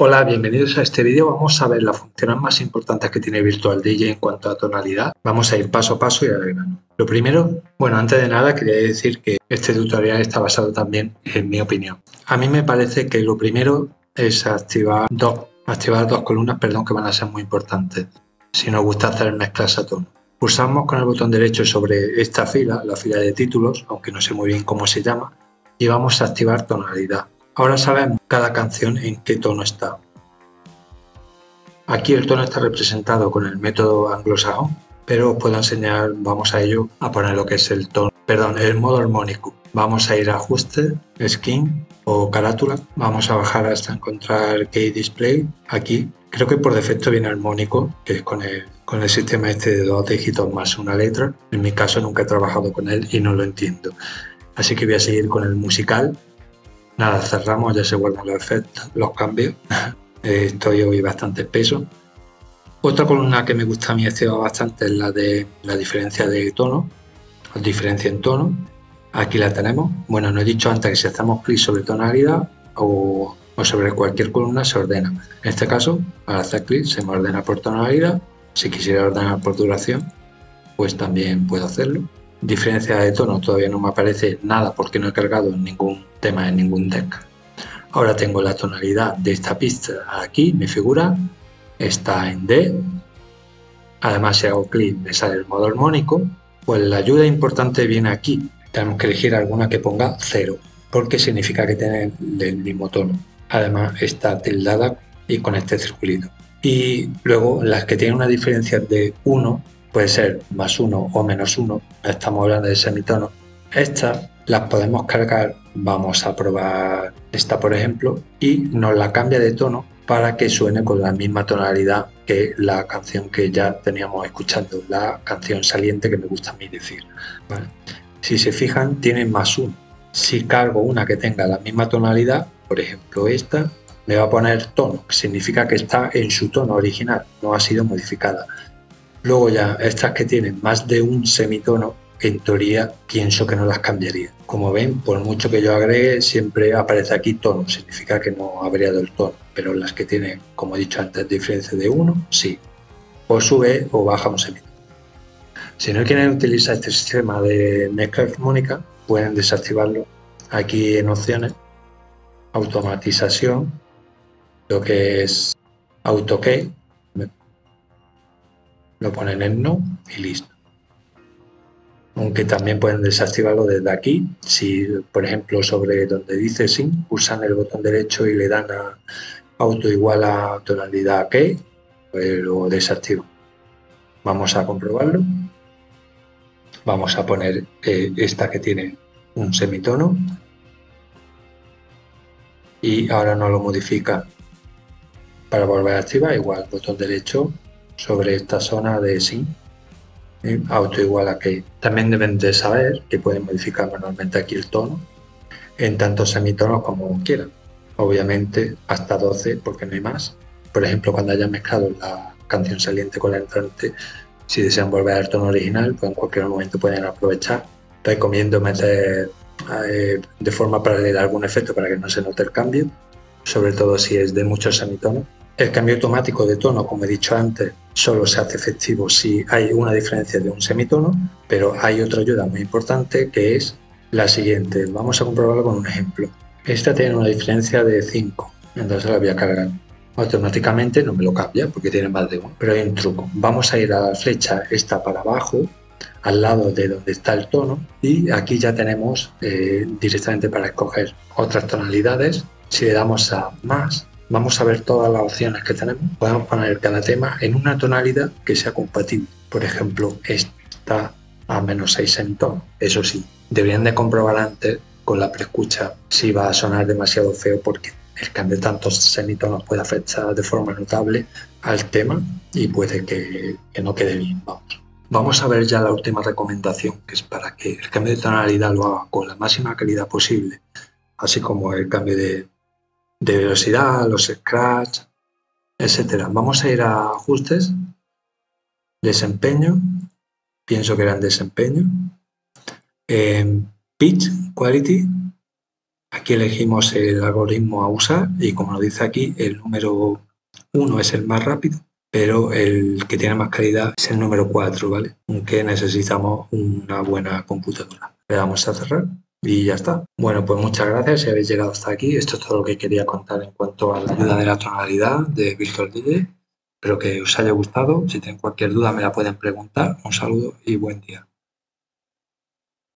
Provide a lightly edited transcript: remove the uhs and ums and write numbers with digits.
Hola, bienvenidos a este vídeo. Vamos a ver las funciones más importantes que tiene Virtual DJ en cuanto a tonalidad. Vamos a ir paso a paso y al grano. Lo primero, bueno, antes de nada quería decir que este tutorial está basado también en mi opinión. A mí me parece que lo primero es activar dos columnas, que van a ser muy importantes si nos gusta hacer mezclas a tono. Pulsamos con el botón derecho sobre esta fila, la fila de títulos, aunque no sé muy bien cómo se llama, y vamos a activar tonalidad. Ahora sabemos cada canción en qué tono está. Aquí el tono está representado con el método anglosajón, pero os puedo enseñar, vamos a ello, a poner lo que es el modo armónico. Vamos a ir a ajuste, skin o carátula, vamos a bajar hasta encontrar Key Display. Aquí creo que por defecto viene armónico, que es con el sistema este de 2 dígitos más una letra. En mi caso nunca he trabajado con él y no lo entiendo. Así que voy a seguir con el musical. Nada, cerramos, ya se guardan los efectos, los cambios. Estoy hoy bastante espeso. Otra columna que me gusta a mí bastante es la de la diferencia de tono, o diferencia en tono. Aquí la tenemos. Bueno, no he dicho antes que si hacemos clic sobre tonalidad o sobre cualquier columna se ordena. En este caso, al hacer clic se me ordena por tonalidad. Si quisiera ordenar por duración, pues también puedo hacerlo. Diferencia de tono todavía no me aparece nada porque no he cargado ningún tema en ningún deck. Ahora tengo la tonalidad de esta pista aquí, me figura, está en D. Además, si hago clic me sale el modo armónico. Pues la ayuda importante viene aquí. Tenemos que elegir alguna que ponga 0, porque significa que tiene el mismo tono. Además está tildada y con este circulito. Y luego las que tienen una diferencia de 1, puede ser +1 o -1, estamos hablando de semitono. Estas las podemos cargar, vamos a probar esta por ejemplo, y nos la cambia de tono para que suene con la misma tonalidad que la canción que ya teníamos escuchando, la canción saliente que me gusta a mí decir. ¿Vale? Si se fijan, tiene +1. Si cargo una que tenga la misma tonalidad, por ejemplo esta, me va a poner tono, que significa que está en su tono original, no ha sido modificada. Luego ya estas que tienen más de un semitono, en teoría pienso que no las cambiaría. Como ven, por mucho que yo agregue, siempre aparece aquí tono, significa que no ha variado el tono, pero las que tienen, como he dicho antes, diferencia de 1, sí. O sube o baja un semitono. Si no quieren utilizar este sistema de mezcla armónica, pueden desactivarlo. Aquí en opciones, automatización, lo que es AutoKey, lo ponen en no y listo. Aunque también pueden desactivarlo desde aquí. Si, por ejemplo, sobre donde dice sin, pulsan el botón derecho y le dan a auto igual a tonalidad key, pues lo desactivo. Vamos a comprobarlo. Vamos a poner esta que tiene un semitono y ahora no lo modifica. Para volver a activar, igual botón derecho sobre esta zona de sin, auto igual a key. También deben de saber que pueden modificar manualmente aquí el tono en tantos semitonos como quieran. Obviamente hasta 12 porque no hay más. Por ejemplo, cuando hayan mezclado la canción saliente con la entrante, si desean volver al tono original, pues en cualquier momento pueden aprovechar. Recomiendo meter de forma paralela algún efecto para que no se note el cambio, sobre todo si es de muchos semitonos. El cambio automático de tono, como he dicho antes, solo se hace efectivo si hay una diferencia de un semitono, pero hay otra ayuda muy importante que es la siguiente. Vamos a comprobarlo con un ejemplo. Esta tiene una diferencia de 5, entonces la voy a cargar. Automáticamente no me lo cambia porque tiene más de 1, pero hay un truco. Vamos a ir a la flecha esta para abajo, al lado de donde está el tono, y aquí ya tenemos directamente para escoger otras tonalidades. Si le damos a más, vamos a ver todas las opciones que tenemos. Podemos poner cada tema en una tonalidad que sea compatible. Por ejemplo, esta a -6 semitonos. Eso sí, deberían de comprobar antes con la preescucha si va a sonar demasiado feo, porque el cambio de tantos semitonos puede afectar de forma notable al tema y puede que no quede bien. Vamos a ver ya la última recomendación, que es para que el cambio de tonalidad lo haga con la máxima calidad posible, así como el cambio de velocidad, los scratch, etcétera. Vamos a ir a ajustes, desempeño, pienso que era en desempeño, pitch, quality, Aquí elegimos el algoritmo a usar y como lo dice aquí, el número 1 es el más rápido, pero el que tiene más calidad es el número 4, ¿vale? Aunque necesitamos una buena computadora. Le damos a cerrar y ya está. Bueno, pues muchas gracias si habéis llegado hasta aquí. Esto es todo lo que quería contar en cuanto a la ayuda de la tonalidad de Virtual DJ. Espero que os haya gustado. Si tienen cualquier duda me la pueden preguntar. Un saludo y buen día.